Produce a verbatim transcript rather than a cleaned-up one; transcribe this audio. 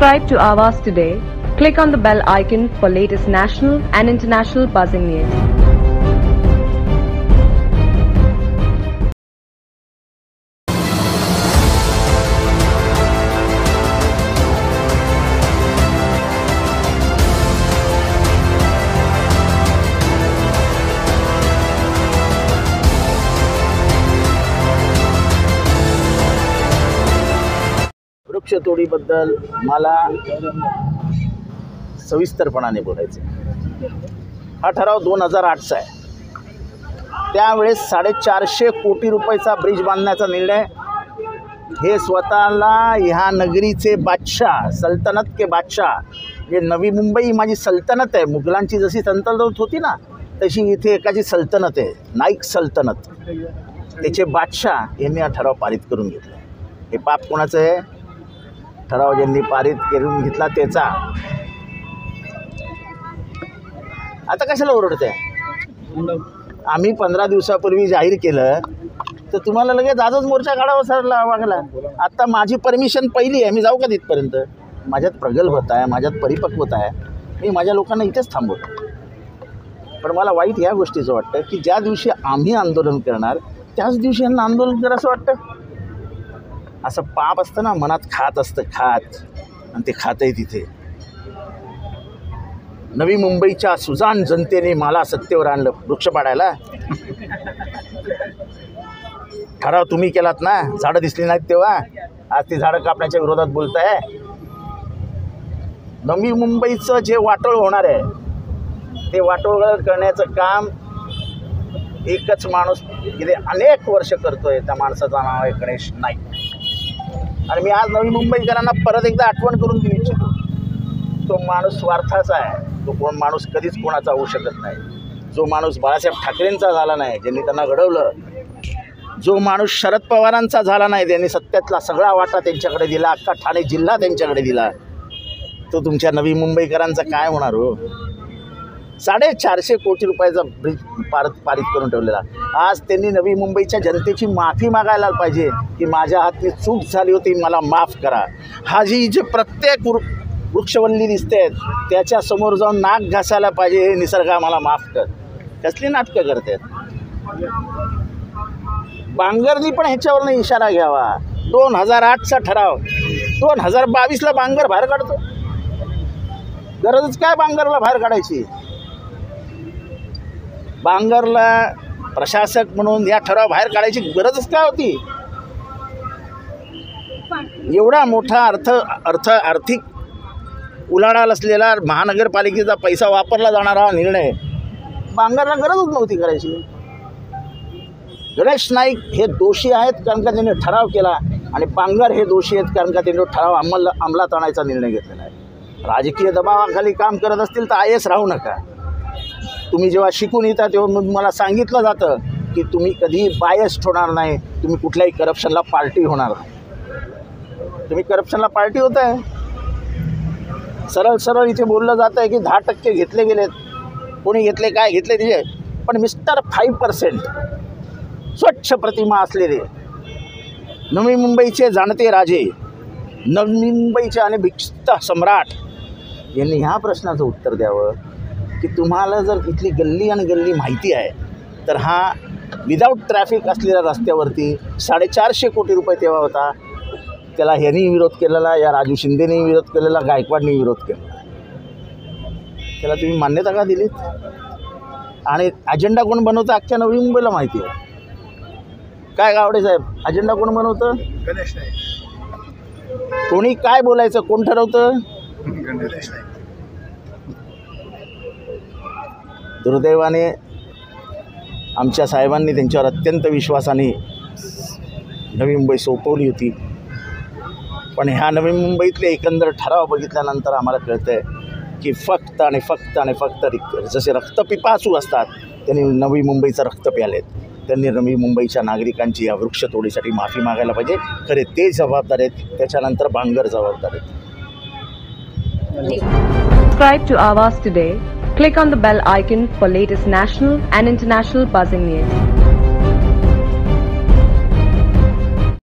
Subscribe to Awaaz today. Click on the bell icon for latest national and international buzzing news. वृक्षतोडीबद्दल मला सविस्तरपणाने बोलायचे. हा ठराव दोन हजार आठचा आहे. त्यावेळेस साडेचारशे कोटी रुपयाचा ब्रिज बांधण्याचा निर्णय हे स्वतःला ह्या नगरीचे बादशाह, सल्तनत के बादशाह, जे नवी मुंबई माझी सल्तनत आहे, मुघलांची जशी सल्तनत होती ना तशी इथे एकाची सल्तनत आहे, नाईक सल्तनत. त्याचे बादशाह यांनी हा ठराव पारित करून घेतला. हे पाप कोणाचं आहे? ठराव ज्यांनी पारित करून घेतला त्याचा. आता कशाला ओरडते? आम्ही पंधरा दिवसापूर्वी जाहीर केलं तर तुम्हाला लगेच आजच मोर्चा काढावा सरला वागला. आता माझी परमिशन पहिली आहे, मी जाऊ का तिथपर्यंत? माझ्यात प्रगल्भता आहे, माझ्यात परिपक्वता आहे, मी माझ्या लोकांना इथेच थांबवतो. पण मला वाईट या गोष्टीचं वाटतं की ज्या दिवशी आम्ही आंदोलन करणार त्याच दिवशी यांना आंदोलन करायचं वाटतं. असं पाप असतं ना, मनात खात असतं, खात, आणि ते खात आहे तिथे. नवी मुंबईच्या सुजान जनतेने मला सत्तेवर आणलं वृक्ष पाडायला. ठराव तुम्ही केलात ना, झाडं दिसली नाहीत तेव्हा. आज ती झाडं कापण्याच्या विरोधात बोलताय. नवी मुंबईचं जे वाटोळ होणार आहे ते वाटोळ करण्याचं काम एकच माणूस गेले अनेक वर्ष करतोय. त्या माणसाचं नाव आहे गणेश नाईक. आणि मी आज नवी मुंबईकरांना परत एकदा आठवण करून देऊ इच्छितो, तो माणूस स्वार्थाचा आहे. तो कोण माणूस कधीच कोणाचा होऊ शकत नाही. जो माणूस बाळासाहेब ठाकरेंचा झाला नाही, ज्यांनी त्यांना घडवलं, जो माणूस शरद पवारांचा झाला नाही, त्यांनी सत्यातला सगळा वाटा त्यांच्याकडे दिला, अख्खा ठाणे जिल्हा त्यांच्याकडे दिला, तो तुमच्या नवी मुंबईकरांचा काय होणार हो? साडेचारशे कोटी रुपयाचा ब्रिज पार पारित करून ठेवलेला. आज त्यांनी नवी मुंबईच्या जनतेची माफी मागायला पाहिजे की माझ्या हातनी चूक झाली होती, मला माफ करा. हा जी जे प्रत्येक वृक्षवल्ली दिसते त्याच्यासमोर जाऊन नाक घासायला पाहिजे, हे निसर्गा मला माफ कर. कसली नाटकं करतात? बांगरनी पण ह्याच्यावरनं इशारा घ्यावा. दोन हजार आठचा ठराव दोन हजार बावीसला बांगर बाहेर काढतो. गरजच काय बांगरला बाहेर काढायची? बांगरला प्रशासक म्हणून या ठराव बाहेर काढायची गरजच काय होती? एवढा मोठा अर्थ अर्थ आर्थिक उलाढाल असलेला महानगरपालिकेचा पैसा वापरला जाणारा निर्णय बांगरला गरजच नव्हती करायची. गणेश नाईक हे दोषी आहेत कारण का त्यांनी ठराव केला, आणि बांगर हे दोषी आहेत कारण का त्यांनी ठराव अंमल अंमलात आणायचा निर्णय घेतलेला आहे. राजकीय दबावाखाली काम करत असतील तर आय एस राहू नका. तुम्ही जेव्हा शिकून येता तेव्हा मला सांगितलं जातं की तुम्ही कधीही बायस्ड होणार नाही, तुम्ही कुठल्याही करप्शनला पार्टी होणार नाही. तुम्ही करप्शनला पार्टी होत आहे. सरळ सरळ इथे बोललं जातं आहे की दहा टक्के घेतले गेलेत. कोणी घेतले, काय घेतले तिथे? पण मिस्टर फाईव्ह पर्सेंट स्वच्छ प्रतिमा असलेले नवी मुंबईचे जाणते राजे, नवी मुंबईचे आणि भिक्षित सम्राट यांनी ह्या प्रश्नाचं उत्तर द्यावं की तुम्हाला जर इथली गल्ली आणि गल्ली माहिती आहे तर हा विदाऊट ट्रॅफिक असलेल्या रस्त्यावरती साडेचारशे कोटी रुपये तेव्हा होता. त्याला ह्यांनी विरोध केलेला, या राजू शिंदेने विरोध केलेला, गायकवाडनी विरोध केलेला. त्याला तुम्ही मान्यता का दिलीत? आणि अजेंडा कोण बनवतं अख्ख्या नवी मुंबईला माहिती आहे. काय गावडे साहेब, अजेंडा कोण बनवतं? गणेश नाईक. कोणी काय बोलायचं कोण ठरवतं? गणेश नाईक. दुर्दैवाने आमच्या साहेबांनी त्यांच्यावर अत्यंत विश्वासाने नवी मुंबई सोपवली होती. पण ह्या नवी मुंबईतले एकंदर ठराव बघितल्यानंतर आम्हाला कळतं आहे की फक्त आणि फक्त आणि फक्त जसे रक्तपिपासू असतात त्यांनी नवी मुंबईचं रक्त प्यालेत. त्यांनी नवी मुंबईच्या नागरिकांची या वृक्षतोडीसाठी माफी मागायला पाहिजे. खरे ते जबाबदार आहेत, त्याच्यानंतर बांगर जबाबदार आहेत. Subscribe to Awaaz today. Click on the bell icon for latest national and international buzzing news.